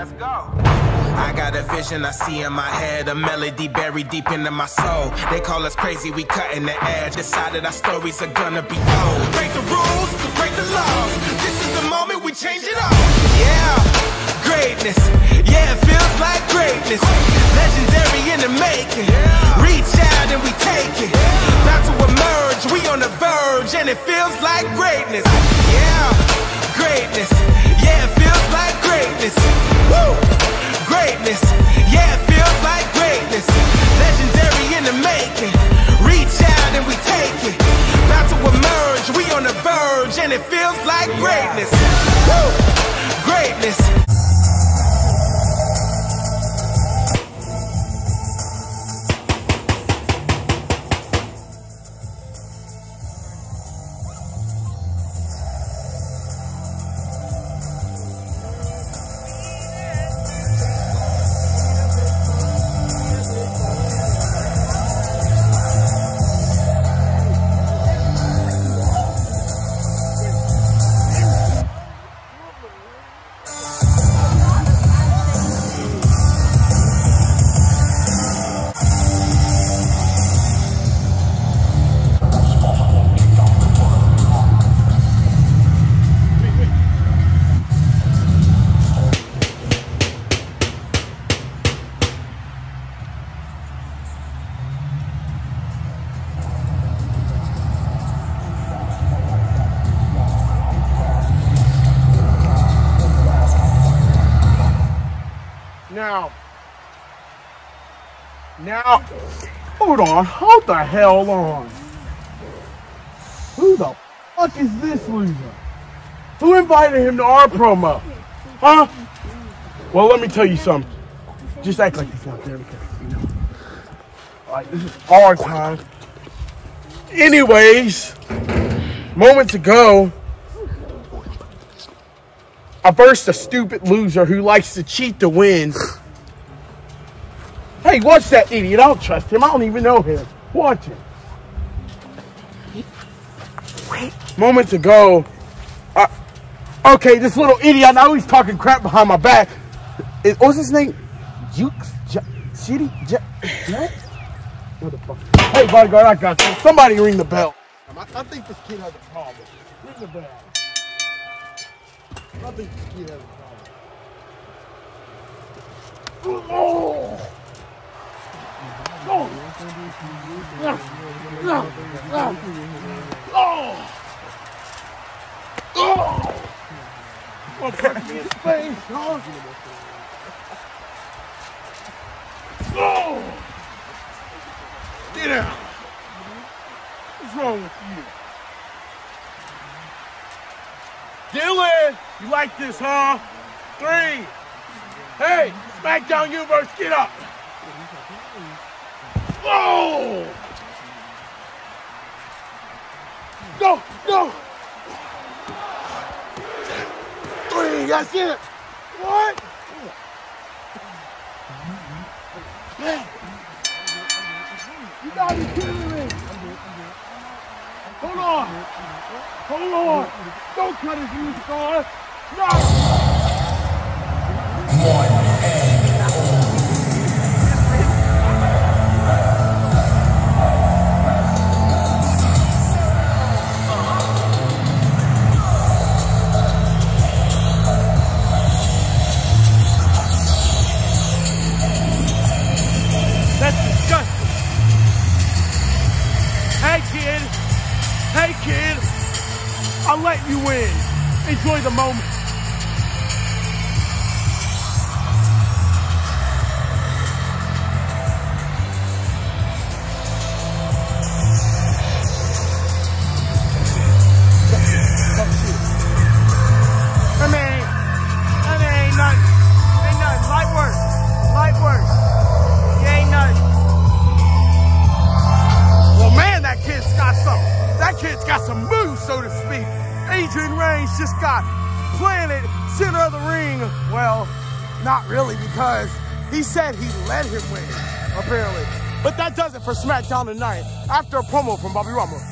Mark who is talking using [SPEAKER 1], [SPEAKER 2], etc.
[SPEAKER 1] Let's go. I got a vision I see in my head, a melody buried deep into my soul. They call us crazy, we cutting the edge. Decided our stories are gonna be told. Break the rules, break the laws. This is the moment we change it all. Yeah, greatness. Yeah, it feels like greatness. Legendary in the making. Reach out and we take it. About to emerge, we on the verge, and it feels like greatness. Yeah, greatness. Yeah, it feels like greatness. Woo! Greatness. Yeah, it feels like greatness. Legendary in the making. Reach out and we take it. About to emerge, we on the verge, and it feels like greatness. Woo! Greatness.
[SPEAKER 2] Now, hold on, hold the hell on. Who the fuck is this loser? Who invited him to our promo? Huh? Well, let me tell you something. Just act like he's not there because, you know. Alright, this is our time. Anyways, moments ago, I versed a stupid loser who likes to cheat to win. Hey, watch that idiot. I don't trust him. I don't even know him. Watch him. Moments ago, okay, this little idiot, I know he's talking crap behind my back. What's his name? Motherfucker. Hey, bodyguard, I got you. Somebody ring the bell. I think this kid has a problem. Ring the bell. I think this kid has a problem. Oh! Oh! Oh! Well, punch me in the face, huh? Oh! Get out! What's wrong with you? Dylan! You like this, huh? 3. Hey! Smackdown Universe, get up! Oh! Go! Go! 3, that's it! What? Man! You gotta be kidding me! Hold on! Hold on! Don't cut his music on! No! Hey kid, I'll let you win. Enjoy the moment. I mean, ain't nothing. Ain't nothing. Light work. Light work. Yeah, ain't nothing. Well, man, that kid's got something. That kid's got some moves, so to speak. Adrian Reigns just got planted center of the ring. Well, not really, because he said he let him win, apparently. But that does it for SmackDown tonight. After a promo from Bobby Ramos.